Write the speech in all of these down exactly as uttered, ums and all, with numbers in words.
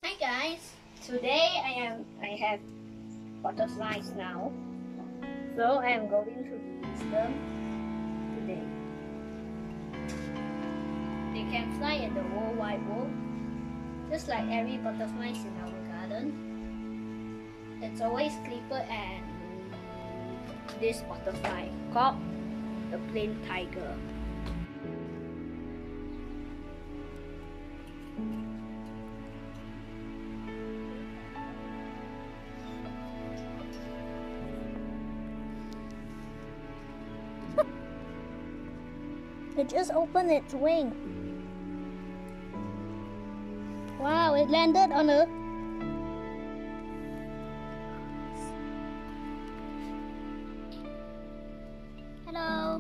Hi guys, today I am I have butterflies now, so I am going to release them today. They can fly in the whole wide world, just like every butterflies in our garden. It's always Clipper and this butterfly called the plain tiger. It just opened its wing. Wow, it landed on a... Hello.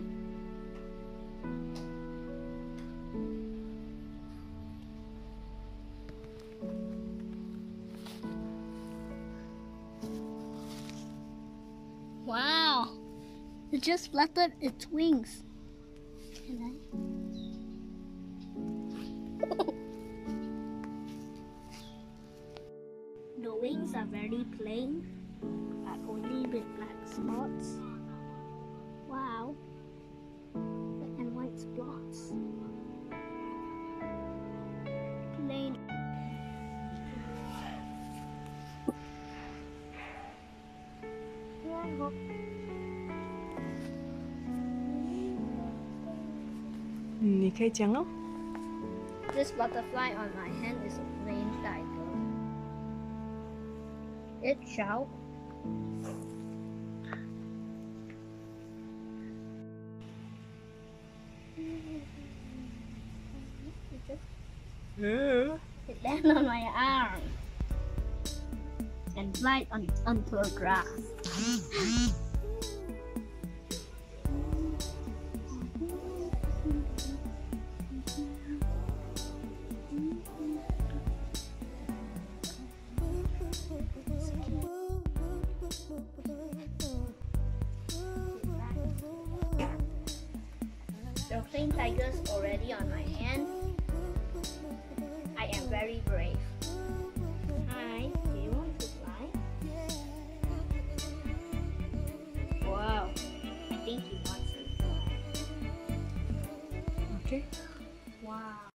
Wow, it just fluttered its wings. Can I? The wings are very plain, but only with black spots. Wow. Black and white spots. Plain. Wow. This butterfly on my hand is a plain tiger. It shouts. It landed on my arm and flies on onto the grass. The plain tiger's already on my hand. I am very brave. Hi, do you want to fly? Wow, I think he wants to fly. Okay. Wow.